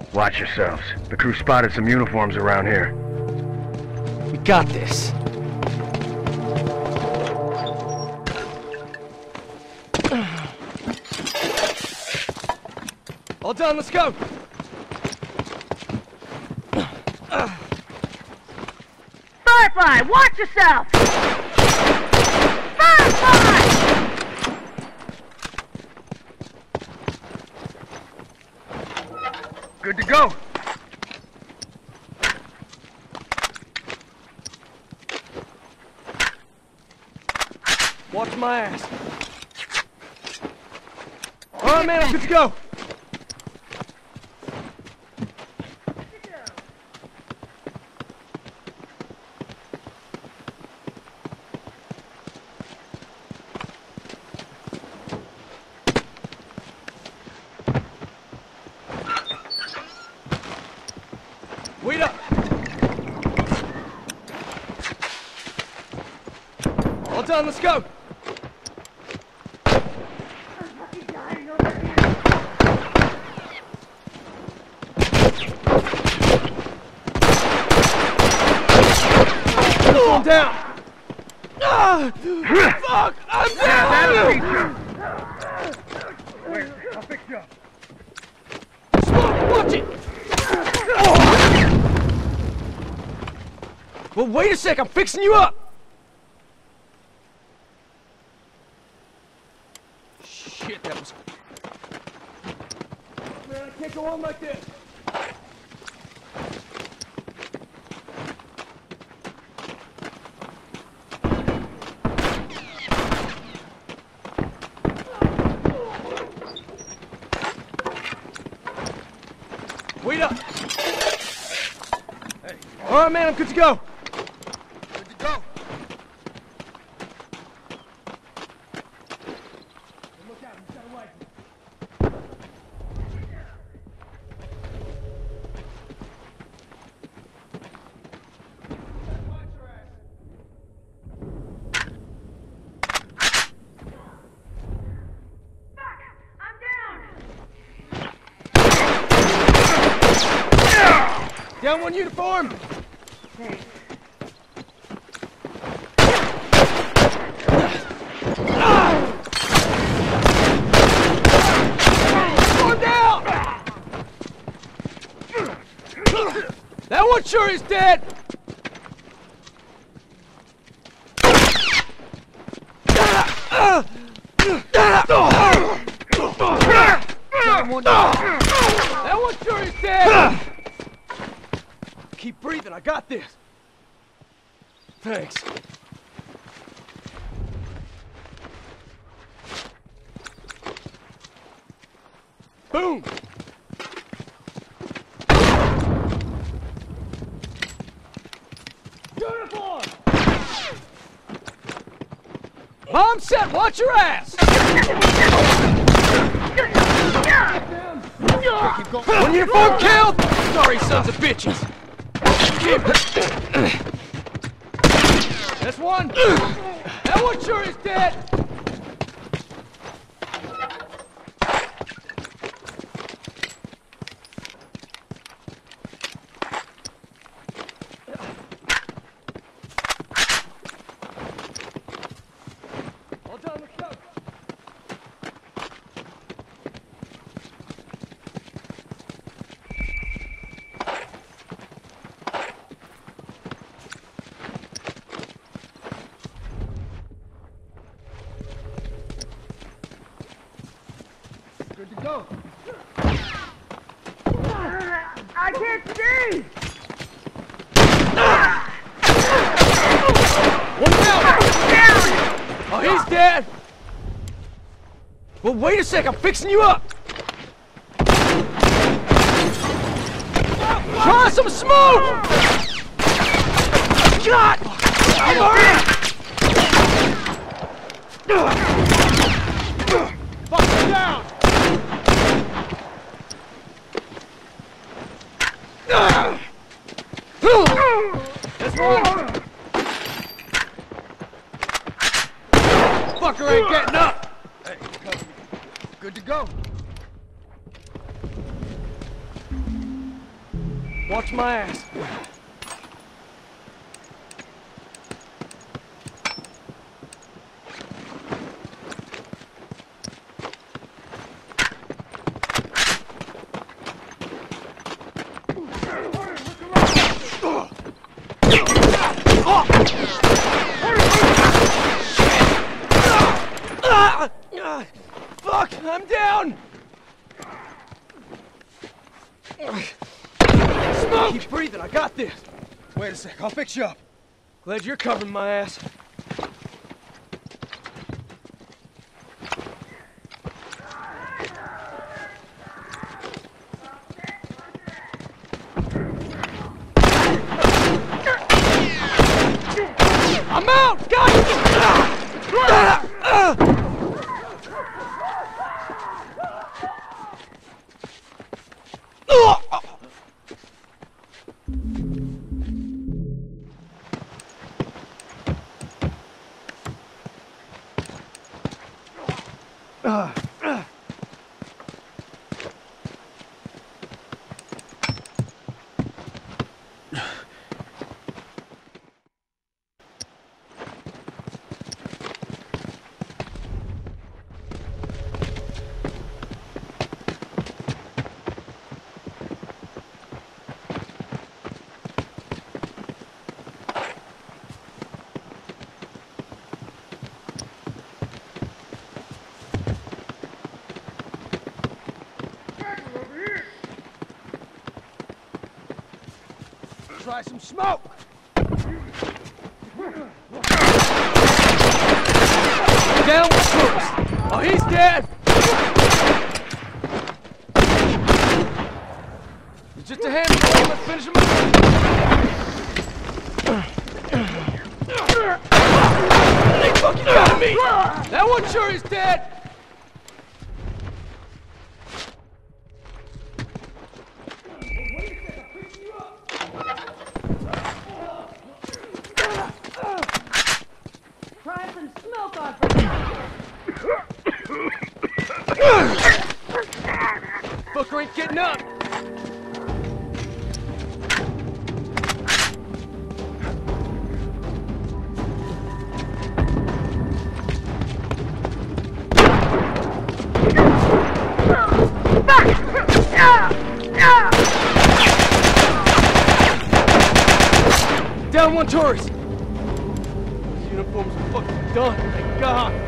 Watch yourselves. The crew spotted some uniforms around here. We got this. All done, let's go! Firefly, watch yourself! Firefly! Good to go. Watch my ass. All right, man, I'm good to go. Wait up! All done, let's go! Calm down! Ah! Fuck! I'm down! Wait, I'll fix you up. Smoke, watch it! Well, wait a sec, I'm fixing you up! Shit, that was... Man, I can't go on like this! Wait up! Hey. All right, man, I'm good to go. Good to go. Look out, he's got a rifle. Down one uniform! Thanks. Going down! That one sure is dead! That one sure is dead! Keep breathing, I got this. Thanks. Boom! Uniform! Bomb set, watch your ass! One uniform killed! Sorry, sons of bitches! That's one! That one sure is dead! All done, let's go! Good to go. I can't see! One down! Down! Oh, he's dead! Well, wait a sec, I'm fixing you up! Try some smoke! God! I'm hurt! Fuck him down! That's one! Fucker ain't getting up! Hey, cover me. Good to go. Watch my ass. Fuck! I'm down! Smoke! Keep breathing, I got this! Wait a sec, I'll fix you up. Glad you're covering my ass. I'm out! Got you! Try some smoke! Down with Tourist! Oh, he's dead! It's just a handful, let's finish him up! They fucking got me! That one sure is dead! Try some smoke on Fucker ain't getting up! Down one tourist! These uniforms are fucking done, thank God!